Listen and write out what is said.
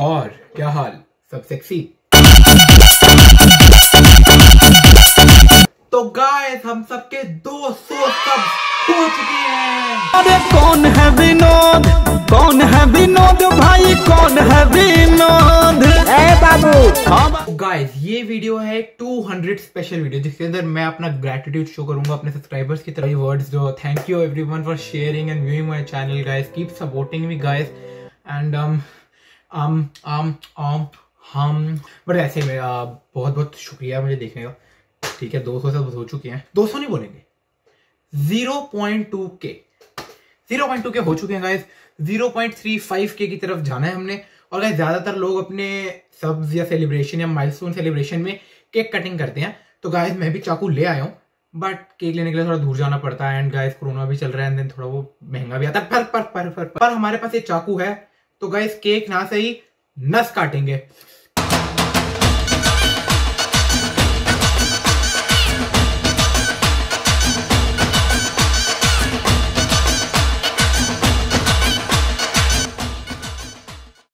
और क्या हाल, सब सेक्सी। तो गाइस हम सबके 200 सब हो चुके हैं। अरे कौन है विनोद, कौन है विनोद भाई, कौन है विनोद? ए बाबू। गाइस ये वीडियो है एक 200 स्पेशल वीडियो, जिसके अंदर मैं अपना ग्रेटिट्यूड शो करूंगा अपने सब्सक्राइबर्स की तरफ। वर्ड्स जो thank you everyone for sharing and viewing my channel guys, keep supporting me guys and but ऐसे में बहुत बहुत शुक्रिया मुझे देखने का। ठीक है 200 सब हो चुके हैं, 200 नहीं बोलेंगे, 0.2K हो चुके हैं गाइस। 0.35K की तरफ जाना है हमने। और गाइस ज्यादातर लोग अपने सब्स या सेलिब्रेशन या माइलस्टोन सेलिब्रेशन में केक कटिंग करते हैं। तो गाइस मैं भी चाकू ले आया हूँ, बट केक लेने के लिए थोड़ा दूर जाना पड़ता है एंड गाइस कोरोना भी चल रहा है एंड थोड़ा वो महंगा भी आता है। पर हमारे पास ये चाकू है, तो गाइस केक ना सही नस काटेंगे।